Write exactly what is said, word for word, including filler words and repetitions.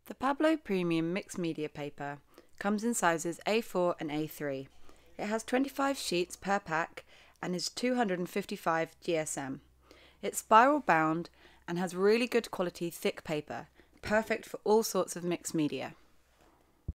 The Pablo Premium Mixed Media Paper comes in sizes A four and A three. It has twenty-five sheets per pack and is two hundred fifty-five G S M. It's spiral bound and has really good quality thick paper, perfect for all sorts of mixed media.